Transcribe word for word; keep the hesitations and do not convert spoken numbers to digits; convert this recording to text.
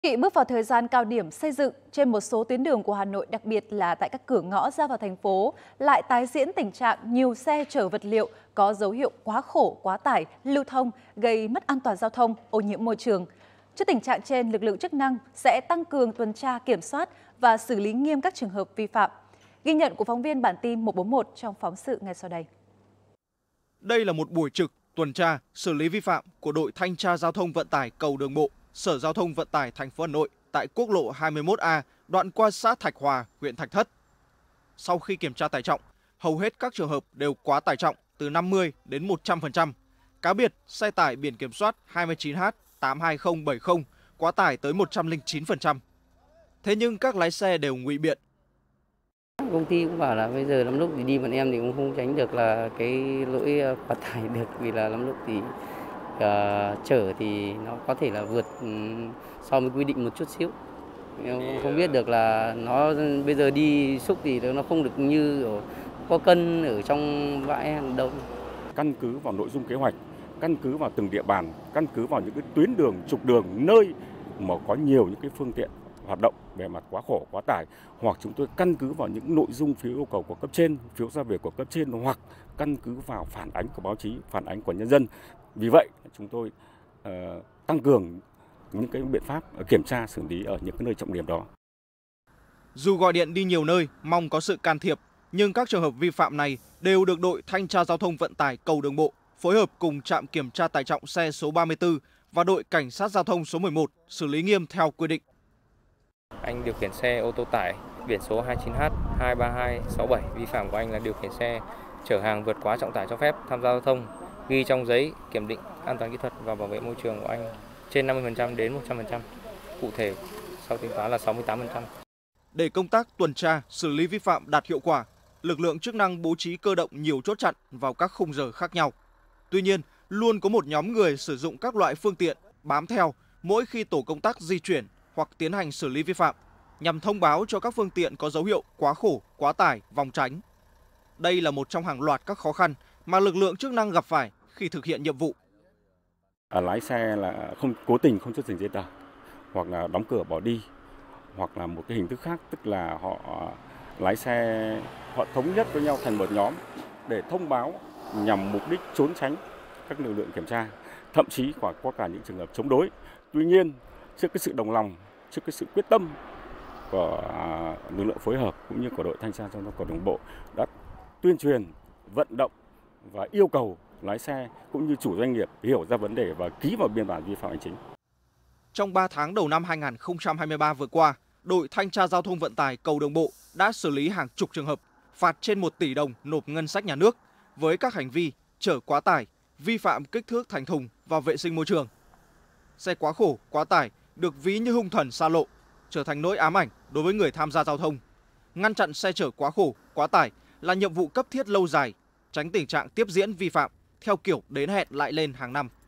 Khi bước vào thời gian cao điểm xây dựng, trên một số tuyến đường của Hà Nội, đặc biệt là tại các cửa ngõ ra vào thành phố, lại tái diễn tình trạng nhiều xe chở vật liệu có dấu hiệu quá khổ, quá tải, lưu thông, gây mất an toàn giao thông, ô nhiễm môi trường. Trước tình trạng trên, lực lượng chức năng sẽ tăng cường tuần tra kiểm soát và xử lý nghiêm các trường hợp vi phạm. Ghi nhận của phóng viên bản tin một bốn một trong phóng sự ngay sau đây. Đây là một buổi trực tuần tra xử lý vi phạm của đội thanh tra giao thông vận tải cầu đường bộ Sở Giao thông Vận tải thành phố Hà Nội tại quốc lộ hai mươi mốt A, đoạn qua xã Thạch Hòa, huyện Thạch Thất. Sau khi kiểm tra tải trọng, hầu hết các trường hợp đều quá tải trọng từ năm mươi đến một trăm phần trăm. Cá biệt, xe tải biển kiểm soát hai mươi chín H tám hai không bảy không quá tải tới một trăm lẻ chín phần trăm. Thế nhưng các lái xe đều ngụy biện. Công ty cũng bảo là bây giờ lắm lúc thì đi bọn em thì cũng không tránh được là cái lỗi quá tải được, vì là lắm lúc thì uh, chở thì nó có thể là vượt um, so với quy định một chút xíu. Em không biết được là nó bây giờ đi xúc thì nó không được như ở, có cân ở trong bãi đâu. Căn cứ vào nội dung kế hoạch, căn cứ vào từng địa bàn, căn cứ vào những cái tuyến đường, trục đường, nơi mà có nhiều những cái phương tiện hoạt động về mặt quá khổ, quá tải, hoặc chúng tôi căn cứ vào những nội dung phiếu yêu cầu của cấp trên, phiếu ra về của cấp trên, hoặc căn cứ vào phản ánh của báo chí, phản ánh của nhân dân. Vì vậy, chúng tôi uh, tăng cường những cái biện pháp kiểm tra xử lý ở những cái nơi trọng điểm đó. Dù gọi điện đi nhiều nơi mong có sự can thiệp, nhưng các trường hợp vi phạm này đều được đội thanh tra giao thông vận tải cầu đường bộ phối hợp cùng trạm kiểm tra tải trọng xe số ba mươi tư và đội cảnh sát giao thông số mười một xử lý nghiêm theo quy định. Anh điều khiển xe ô tô tải biển số hai mươi chín H hai ba hai sáu bảy, vi phạm của anh là điều khiển xe chở hàng vượt quá trọng tải cho phép tham gia giao thông, ghi trong giấy kiểm định an toàn kỹ thuật và bảo vệ môi trường của anh trên năm mươi phần trăm đến một trăm phần trăm, cụ thể sau tính toán là sáu mươi tám phần trăm. Để công tác tuần tra xử lý vi phạm đạt hiệu quả, lực lượng chức năng bố trí cơ động nhiều chốt chặn vào các khung giờ khác nhau. Tuy nhiên, luôn có một nhóm người sử dụng các loại phương tiện bám theo mỗi khi tổ công tác di chuyển hoặc tiến hành xử lý vi phạm, nhằm thông báo cho các phương tiện có dấu hiệu quá khổ, quá tải, vòng tránh. Đây là một trong hàng loạt các khó khăn mà lực lượng chức năng gặp phải khi thực hiện nhiệm vụ. À, lái xe là không cố tình không xuất trình giấy tờ, hoặc là đóng cửa bỏ đi, hoặc là một cái hình thức khác, tức là họ lái xe họ thống nhất với nhau thành một nhóm để thông báo nhằm mục đích trốn tránh các lực lượng kiểm tra, thậm chí có có cả những trường hợp chống đối. Tuy nhiên, trước cái sự đồng lòng, trước cái sự quyết tâm của lực lượng phối hợp cũng như của đội thanh tra giao thông cầu đường bộ đã tuyên truyền, vận động và yêu cầu lái xe cũng như chủ doanh nghiệp hiểu ra vấn đề và ký vào biên bản vi phạm hành chính. Trong ba tháng đầu năm hai nghìn không trăm hai mươi ba vừa qua, đội thanh tra giao thông vận tải cầu đường bộ đã xử lý hàng chục trường hợp, phạt trên một tỷ đồng nộp ngân sách nhà nước với các hành vi chở quá tải, vi phạm kích thước thành thùng và vệ sinh môi trường. Xe quá khổ, quá tải được ví như hung thần xa lộ, trở thành nỗi ám ảnh đối với người tham gia giao thông. Ngăn chặn xe chở quá khổ, quá tải là nhiệm vụ cấp thiết lâu dài, tránh tình trạng tiếp diễn vi phạm theo kiểu đến hẹn lại lên hàng năm.